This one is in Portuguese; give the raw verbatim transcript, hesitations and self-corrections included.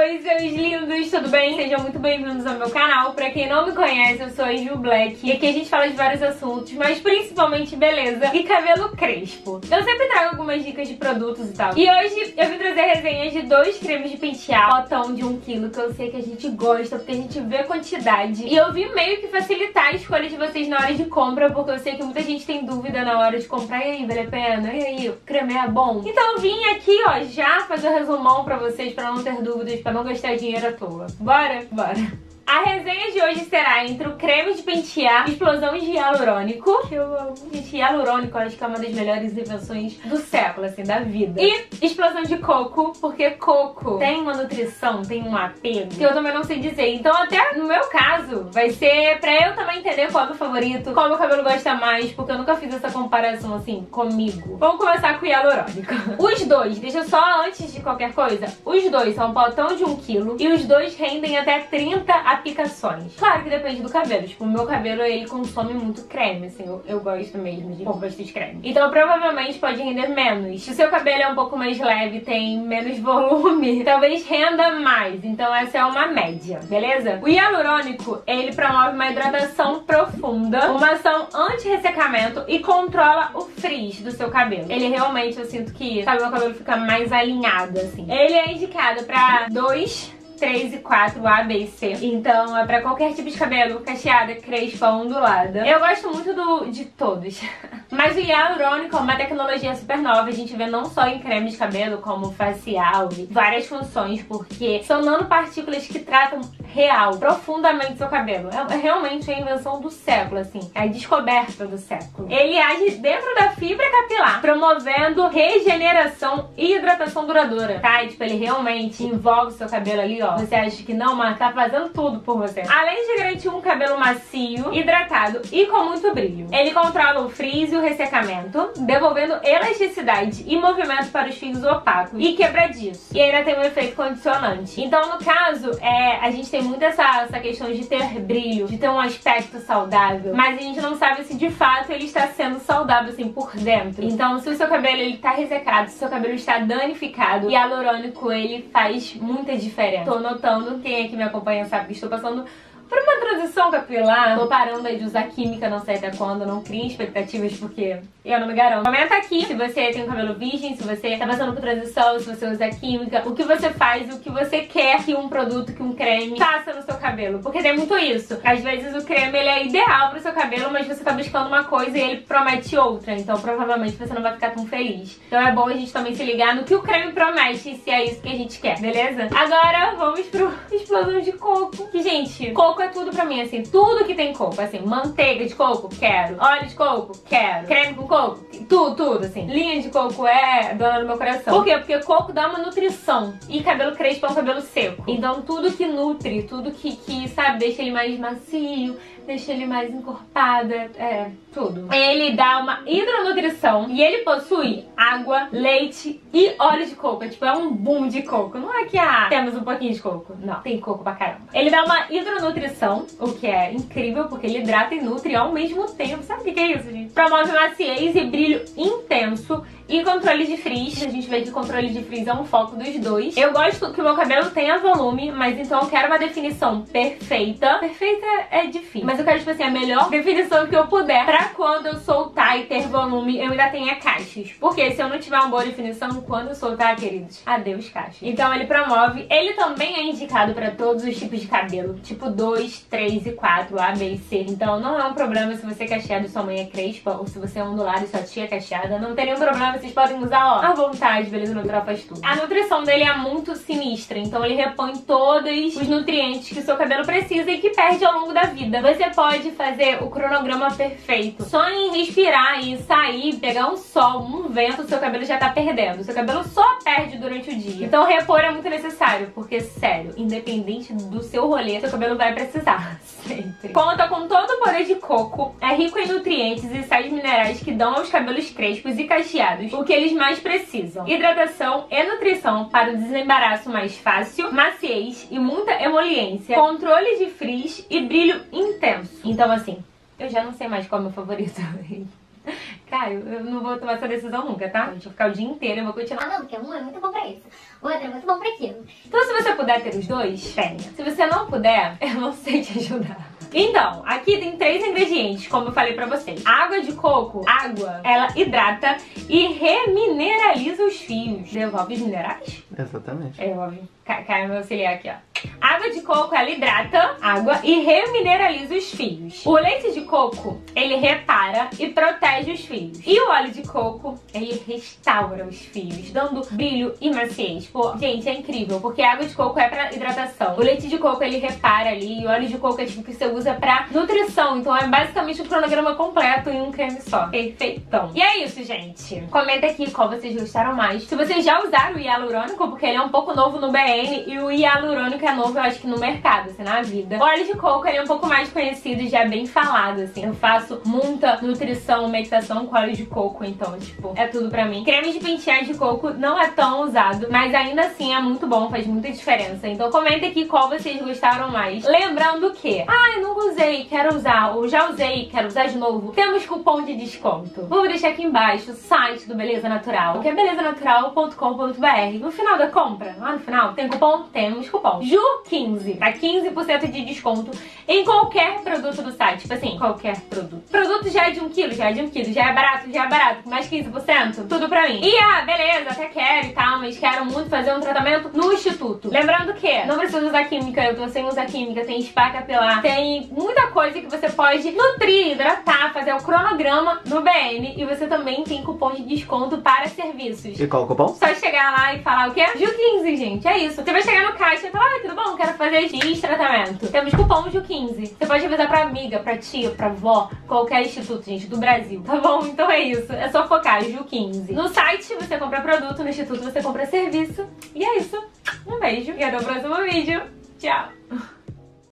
Oi, seus lindos, tudo bem? Sejam muito bem-vindos ao meu canal. Pra quem não me conhece, eu sou a Ju Black e aqui a gente fala de vários assuntos, mas principalmente beleza e cabelo crespo. Eu sempre trago algumas dicas de produtos e tal. E hoje eu vim trazer resenhas de dois cremes de pentear, potão de um quilo, que eu sei que a gente gosta, porque a gente vê a quantidade. E eu vim meio que facilitar a escolha de vocês na hora de compra, porque eu sei que muita gente tem dúvida na hora de comprar. E aí, vale a pena? E aí, o creme é bom? Então eu vim aqui, ó, já fazer o resumão pra vocês, pra não ter dúvidas, pra não gastar dinheiro à toa. Bora? Bora! A resenha de hoje será entre o creme de pentear Explosão de Hialurônico, que eu amo. Gente, hialurônico eu acho que é uma das melhores invenções do século, assim, da vida. E Explosão de Coco, porque coco tem uma nutrição, tem um apego, que eu também não sei dizer. Então até no meu caso, vai ser pra eu também entender qual é o meu favorito, qual meu cabelo gosta mais, porque eu nunca fiz essa comparação, assim, comigo. Vamos começar com o hialurônico. Os dois, deixa eu só antes de qualquer coisa, os dois são um potão de um quilo e os dois rendem até trinta aplicações. Claro que depende do cabelo. Tipo, o meu cabelo, ele consome muito creme, assim. Eu, eu gosto mesmo de pôr bastante creme. Então, provavelmente, pode render menos. Se o seu cabelo é um pouco mais leve, tem menos volume, talvez renda mais. Então, essa é uma média, beleza? O hialurônico, ele promove uma hidratação profunda, uma ação anti-ressecamento e controla o frizz do seu cabelo. Ele realmente, eu sinto que, sabe, meu cabelo fica mais alinhado, assim. Ele é indicado pra dois... três e quatro, A, B e C. Então é pra qualquer tipo de cabelo, cacheada, crespa, ondulada. Eu gosto muito do, de todos. Mas o hialurônico é uma tecnologia super nova. A gente vê não só em creme de cabelo, como facial e várias funções, porque são nanopartículas que tratam real, profundamente seu cabelo. É realmente a invenção do século, assim. É a descoberta do século. Ele age dentro da fibra capilar, promovendo regeneração e hidratação duradoura, tá? E, tipo, ele realmente envolve o seu cabelo ali, ó. Você acha que não, mas tá fazendo tudo por você. Além de garantir um cabelo macio, hidratado e com muito brilho. Ele controla o frizz e o ressecamento, devolvendo elasticidade e movimento para os fios opacos e quebradiços. E ainda tem um efeito condicionante. Então, no caso, é, a gente tem muito essa, essa questão de ter brilho, de ter um aspecto saudável, mas a gente não sabe se de fato ele está sendo saudável, assim, por dentro. Então, se o seu cabelo ele tá ressecado, se o seu cabelo está danificado, o hialurônico, ele faz muita diferença. Tô notando, quem aqui me acompanha sabe que estou passando por uma transição capilar. Tô parando aí de usar química, não sei até quando, não criem expectativas porque eu não me garanto. Comenta aqui se você tem um cabelo virgem, se você tá passando por transição, se você usa química, o que você faz, o que você quer que um produto, que um creme faça no seu cabelo. Porque tem muito isso. Às vezes o creme ele é ideal pro seu cabelo, mas você tá buscando uma coisa e ele promete outra. Então provavelmente você não vai ficar tão feliz. Então é bom a gente também se ligar no que o creme promete, se é isso que a gente quer, beleza? Agora vamos pro Explosão de Coco. Que, gente, coco é tudo pra mim, assim, tudo que tem coco, assim, manteiga de coco, quero, óleo de coco, quero, creme com coco, tudo, tudo, assim, linha de coco é dona do meu coração. Por quê? Porque coco dá uma nutrição e cabelo crespo é um cabelo seco. Então tudo que nutre, tudo que, que sabe, deixa ele mais macio, deixa ele mais encorpado, é, tudo. Ele dá uma hidronutrição e ele possui água, leite e óleo de coco. É, tipo, é um boom de coco. Não é que ah, temos um pouquinho de coco. Não, tem coco pra caramba. Ele dá uma hidronutrição, o que é incrível, porque ele hidrata e nutre ao mesmo tempo. Sabe o que, que é isso, gente? Promove maciez e brilho intenso e controle de frizz. A gente vê que o controle de frizz é um foco dos dois. Eu gosto que o meu cabelo tenha volume, mas então eu quero uma definição perfeita. Perfeita é difícil, mas eu quero, tipo assim, a melhor definição que eu puder pra quando eu soltar e ter volume, eu ainda tenha cachos. Porque se eu não tiver uma boa definição, quando eu soltar, queridos, adeus cachos. Então ele promove. Ele também é indicado pra todos os tipos de cabelo. Tipo dois, três e quatro, A, B e C. Então não é um problema se você é cacheado e sua mãe é crespa, ou se você é ondulado e sua tia é cacheada. Não tem nenhum problema. Vocês podem usar, ó, à vontade, beleza? Natural faz tudo. A nutrição dele é muito sinistra, então ele repõe todos os nutrientes que o seu cabelo precisa e que perde ao longo da vida. Você pode fazer o cronograma perfeito. Só em respirar e sair, pegar um sol, um vento, o seu cabelo já tá perdendo. O seu cabelo só perde durante o dia. Então repor é muito necessário, porque, sério, independente do seu rolê, seu cabelo vai precisar. Sempre. Conta com todo o poder de coco, é rico em nutrientes e sais minerais que dão aos cabelos crespos e cacheados o que eles mais precisam: hidratação e nutrição para o desembaraço mais fácil, maciez e muita emoliência, controle de frizz e brilho intenso. Então, assim, eu já não sei mais qual é o meu favorito. Caio, eu não vou tomar essa decisão nunca, tá? A gente vai ficar o dia inteiro, eu vou continuar. Ah, não, porque um é muito bom pra isso, o outro é muito bom pra aquilo. Então, se você puder puder ter os dois, tenha. Se você não puder, eu não sei te ajudar. Então, aqui tem três ingredientes, como eu falei pra vocês. Água de coco, água, ela hidrata e remineraliza os fios. Devolve os minerais? Exatamente. Devolve. Cai meu auxiliar aqui, ó. Água de coco, ela hidrata água e remineraliza os fios. O leite de coco, ele repara e protege os fios. E o óleo de coco, ele restaura os fios, dando brilho e maciez. Pô, gente, é incrível, porque a água de coco é pra hidratação. O leite de coco, ele repara ali, e o óleo de coco é tipo que você usa pra nutrição. Então é basicamente um cronograma completo em um creme só. Perfeitão. E é isso, gente. Comenta aqui qual vocês gostaram mais. Se vocês já usaram o hialurônico, porque ele é um pouco novo no B N, e o hialurônico é novo, eu acho que no mercado, assim, na vida. O óleo de coco, ele é um pouco mais conhecido e já é bem falado, assim. Eu faço muita nutrição, meditação com óleo de coco, então, tipo, é tudo pra mim. Creme de pentear de coco não é tão usado, mas ainda assim é muito bom, faz muita diferença. Então comenta aqui qual vocês gostaram mais. Lembrando que, ah, eu nunca usei, quero usar, ou já usei, quero usar de novo. Temos cupom de desconto. Vou deixar aqui embaixo o site do Beleza Natural, que é beleza natural ponto com ponto br. No final da compra, lá no final, tem cupom, temos cupom Ju quinze, tá? quinze por cento de desconto em qualquer produto do site. Tipo assim, qualquer produto. Produto já é de um quilo, já é de um quilo, já é barato, já é barato. Mais quinze por cento, tudo pra mim. E ah, beleza, até quero e tal, mas quero muito fazer um tratamento no instituto. Lembrando que não precisa usar química, eu tô sem usar química, tem spa capilar, tem muita coisa que você pode nutrir, hidratar, fazer o cronograma no B N. E você também tem cupom de desconto para serviços. E qual o cupom? Só chegar lá e falar o quê? Ju quinze, gente, é isso. Você vai chegar no caixa e falar, ah, tudo bom? Quero fazer X tratamento. Temos cupom Ju quinze. Você pode avisar pra amiga, pra tia, pra avó, qualquer instituto, gente, do Brasil, tá bom? Então é isso. É só focar, Ju quinze. No site você compra produto, no instituto você compra serviço. E é isso. Um beijo e até o próximo vídeo. Tchau.